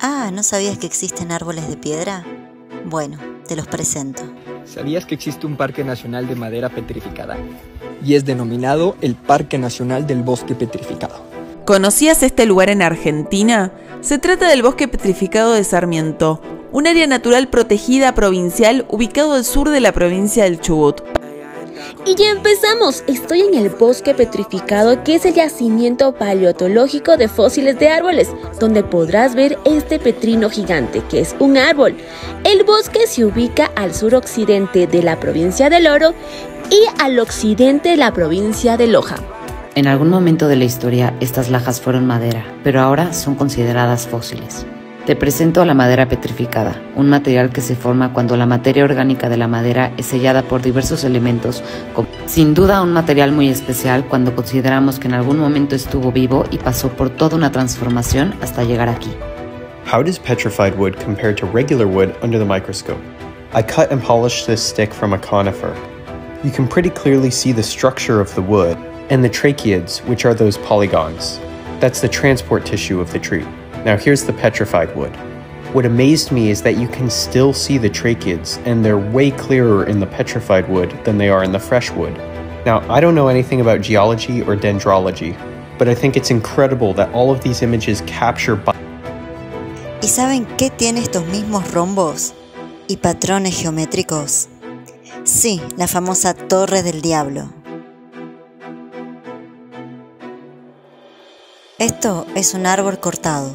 Ah, ¿no sabías que existen árboles de piedra? Bueno, te los presento. ¿Sabías que existe un parque nacional de madera petrificada? Y es denominado el Parque Nacional del Bosque Petrificado. ¿Conocías este lugar en Argentina? Se trata del Bosque Petrificado de Sarmiento, un área natural protegida provincial ubicado al sur de la provincia del Chubut. Y ya empezamos. Estoy en el Bosque Petrificado, que es el yacimiento paleontológico de fósiles de árboles, donde podrás ver este petrino gigante, que es un árbol. El bosque se ubica al suroccidente de la provincia del Oro y al occidente de la provincia de Loja. En algún momento de la historia, estas lajas fueron madera, pero ahora son consideradas fósiles. Te presento a la madera petrificada, un material que se forma cuando la materia orgánica de la madera es sellada por diversos elementos, sin duda un material muy especial cuando consideramos que en algún momento estuvo vivo y pasó por toda una transformación hasta llegar aquí. How does petrified wood compare to regular wood under the microscope? I cut and polished this stick from a conifer. You can pretty clearly see the structure of the wood and the tracheids, which are those polygons. That's the transport tissue of the tree. Now here's the petrified wood. What amazed me is that you can still see the tracheids, and they're way clearer in the petrified wood than they are in the fresh wood. Now, I don't know anything about geology or dendrology, but I think it's incredible that all of these images capture. ¿Y saben qué tiene estos mismos rombos y patrones geométricos? Sí, la famosa Torre del Diablo. Esto es un árbol cortado.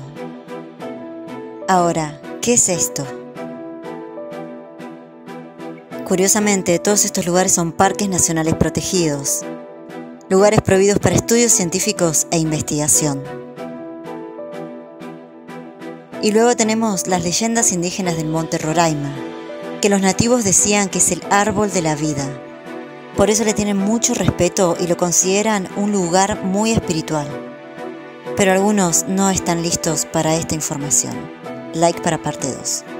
Ahora, ¿qué es esto? Curiosamente, todos estos lugares son parques nacionales protegidos, lugares prohibidos para estudios científicos e investigación. Y luego tenemos las leyendas indígenas del Monte Roraima, que los nativos decían que es el árbol de la vida. Por eso le tienen mucho respeto y lo consideran un lugar muy espiritual. Pero algunos no están listos para esta información. Like para parte 2.